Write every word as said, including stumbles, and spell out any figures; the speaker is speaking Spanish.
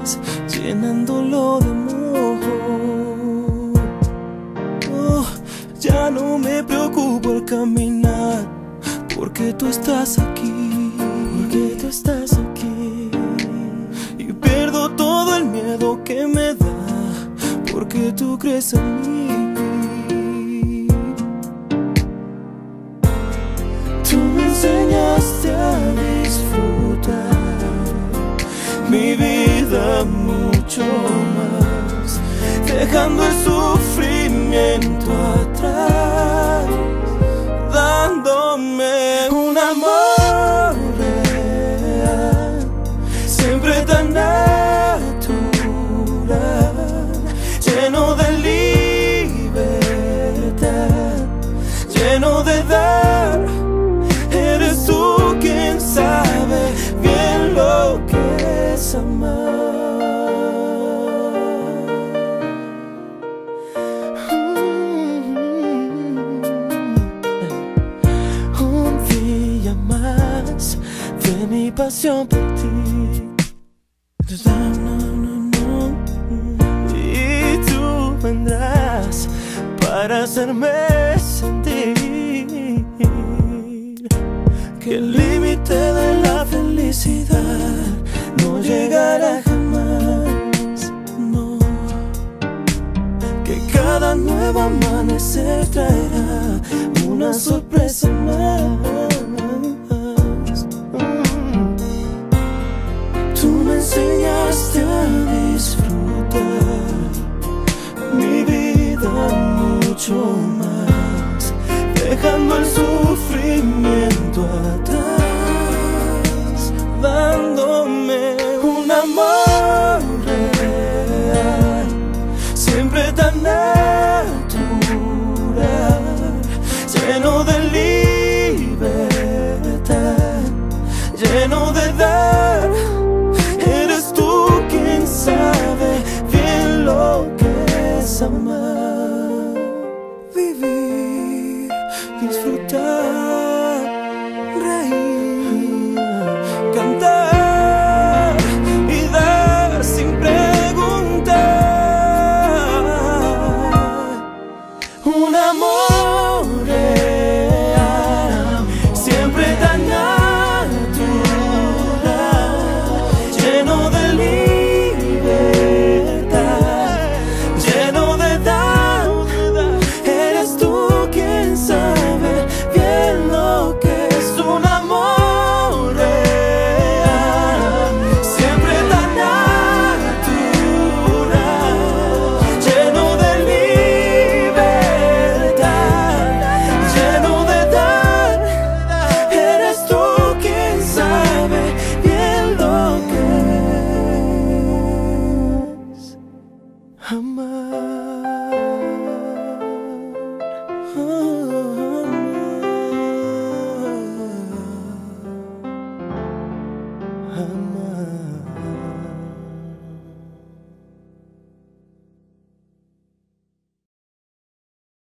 más, llenándolo de amor. Oh, ya no me preocupo al caminar, porque tú estás aquí, porque tú estás aquí. Y pierdo todo el miedo que me da, porque tú crees en mí. Tú me enseñaste a disfrutar mi vida mucho más, dejando el sufrimiento atrás, dándome un amor real, siempre tan natural, lleno de libertad, lleno de dar. Eres tú quien sabe bien lo que es amar. Un día más de mi pasión por ti, y tú vendrás para hacerme sentir que el límite de la felicidad no llegará jamás, no. Que cada nuevo amanecer traerá una sorpresa más. Tú me enseñaste a disfrutar mi vida mucho más, dejando el sufrimiento atrás, dándome un amor real, siempre tan natural, lleno de libertad, lleno de dar. Eres tú quien sabe bien lo que es amar, vivir, disfrutar, reír, cantar y dar sin preguntar. Un amor real, siempre tan natural, lleno de libertad, lleno de dar. Eres tú quien sabe bien lo que es un amor real, siempre tan natural, lleno de libertad, lleno de dar. Eres tú quien sabe bien lo que es amar.